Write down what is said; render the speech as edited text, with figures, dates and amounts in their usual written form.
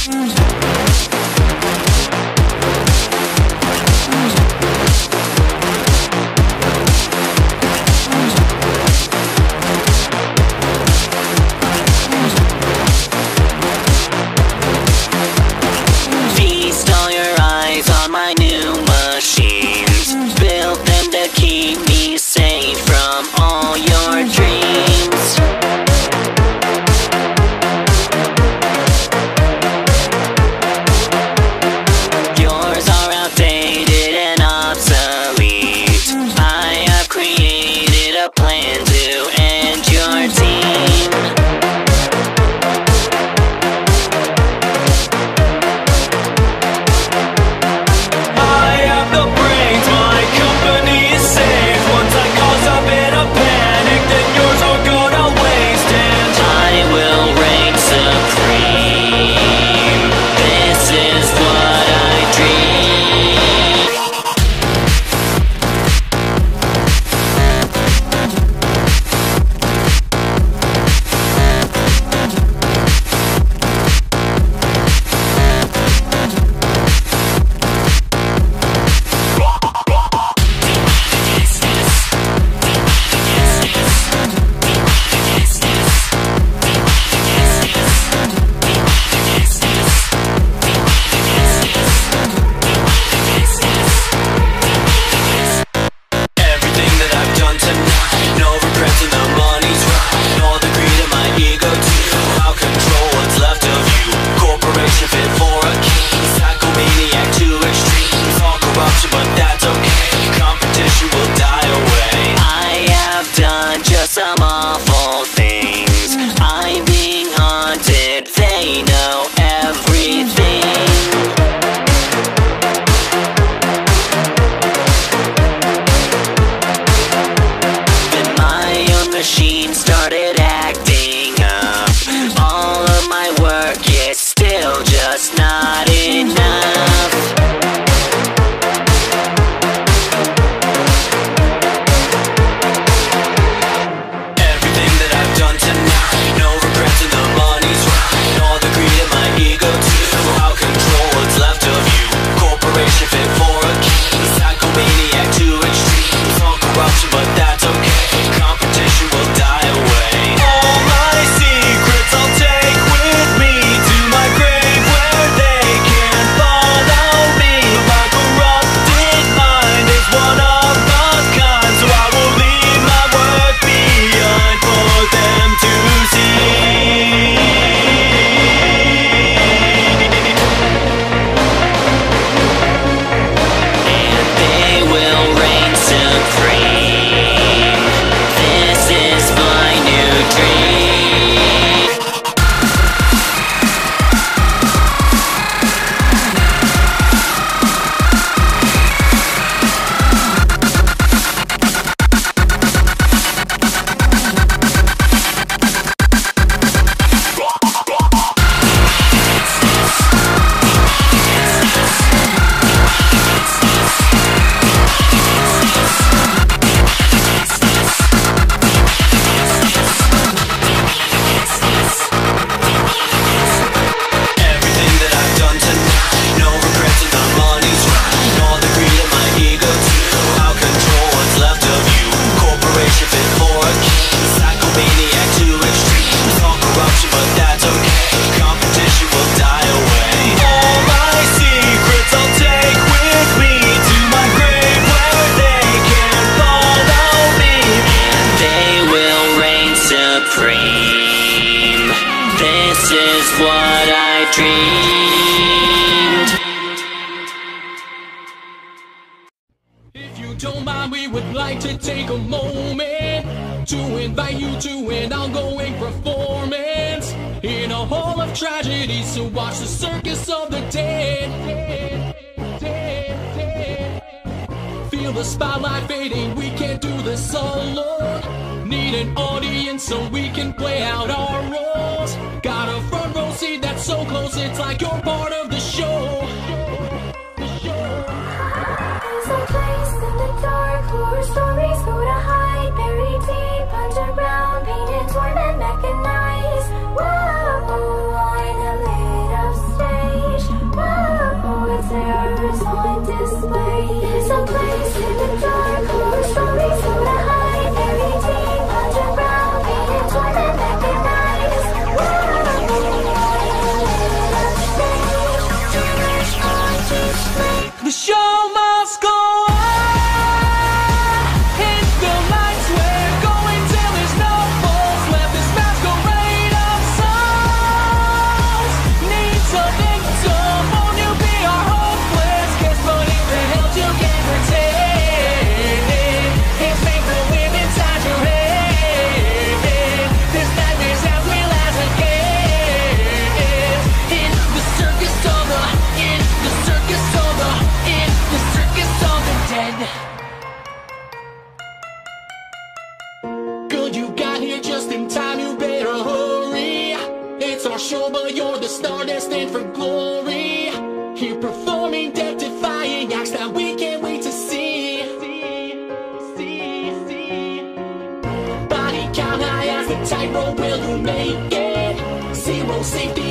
dreamed. If you don't mind, we would like to take a moment to invite you to an ongoing performance in a hall of tragedies to watch the circus of the dead. Feel the spotlight fading, we can't do this alone. Need an audience so we can play out our roles. Got a front row seat that's so close, it's like you're part of the show. There's a place in the dark, horror stories go to hide, buried deep underground, pain and torment mechanize. Whoa, on a lid of stairs. you're the star destined for glory. Here performing death-defying acts that we can't wait to see. Body count high as the tightrope, will you make it? Zero safety